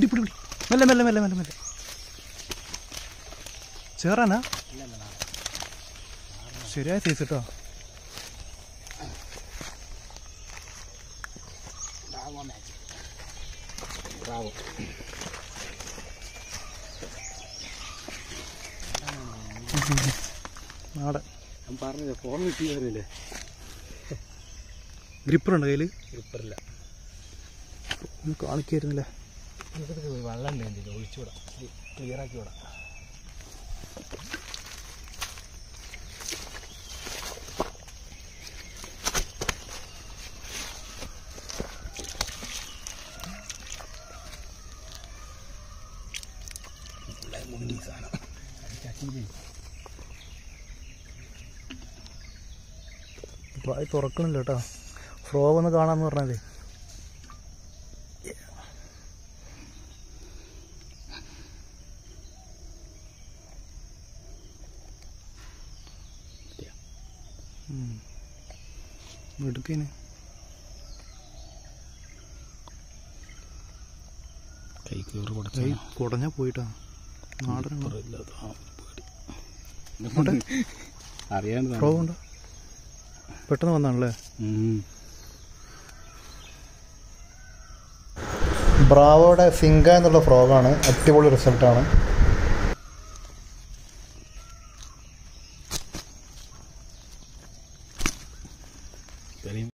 പിടി പിടി പിടി മെല്ലെ മെല്ലെ മെല്ലെ മെല്ലെ മെല്ലെ ചേറാനാ ശരിയായ സൈസ് കേട്ടോ. നാടൻ ഞാൻ പറഞ്ഞില്ലേ ഫോൺ കിട്ടി വരില്ലേ. ഗ്രിപ്പറുണ്ടോ കയ്യിൽ? ഗ്രിപ്പറില്ല. ഒന്ന് കാണിക്കായിരുന്നില്ലേ? വെള്ളം വേണ്ടില്ല, ഒഴിച്ചുവിടാം, ക്ലിയറാക്കി വിടാം. വായി തുറക്കണില്ല കേട്ടോ. ഫ്രോഗ് ഒന്ന് കാണാമെന്ന് പറഞ്ഞാൽ എടുക്കേനെ. കൈ കയറി കൈ കുടഞ്ഞാൽ പോയിട്ടാ. നാടൻ അറിയാൻ ഫ്രോഗ് ഉണ്ടോ? പെട്ടെന്ന് വന്നാണല്ലേ. ബ്രാവോയുടെ സിങ്ക എന്നുള്ള ഫ്രോഗാണ്. അടിപൊളി റിസൾട്ടാണ്.